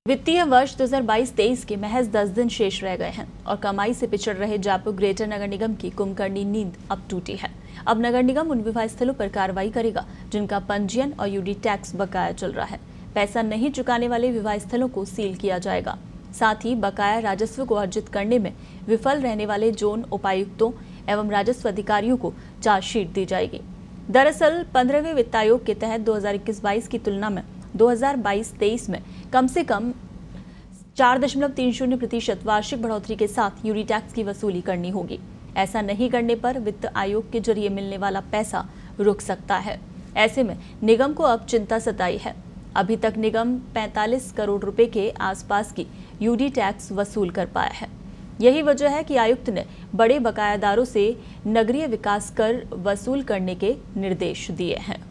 वित्तीय वर्ष 2022-23 के महज 10 दिन शेष रह गए हैं और कमाई से पिछड़ रहे जयपुर ग्रेटर नगर निगम की कुंभकर्णी नींद अब टूटी है। अब नगर निगम उन विवाह स्थलों पर कार्रवाई करेगा जिनका पंजीयन और यूडी टैक्स बकाया चल रहा है। पैसा नहीं चुकाने वाले विवाह स्थलों को सील किया जाएगा। साथ ही बकाया राजस्व को अर्जित करने में विफल रहने वाले जोन उपायुक्तों एवं राजस्व अधिकारियों को चार्जशीट दी जाएगी। दरअसल 15वें वित्त आयोग के तहत 2021-22 की तुलना में 2022-23 में कम से कम 4.30% वार्षिक बढ़ोतरी के साथ यूडी टैक्स की वसूली करनी होगी। ऐसा नहीं करने पर वित्त आयोग के जरिए मिलने वाला पैसा रुक सकता है। ऐसे में निगम को अब चिंता सताई है। अभी तक निगम 45 करोड़ रुपए के आसपास की यूडी टैक्स वसूल कर पाया है। यही वजह है कि आयुक्त ने बड़े बकायादारों से नगरीय विकास कर वसूल करने के निर्देश दिए हैं।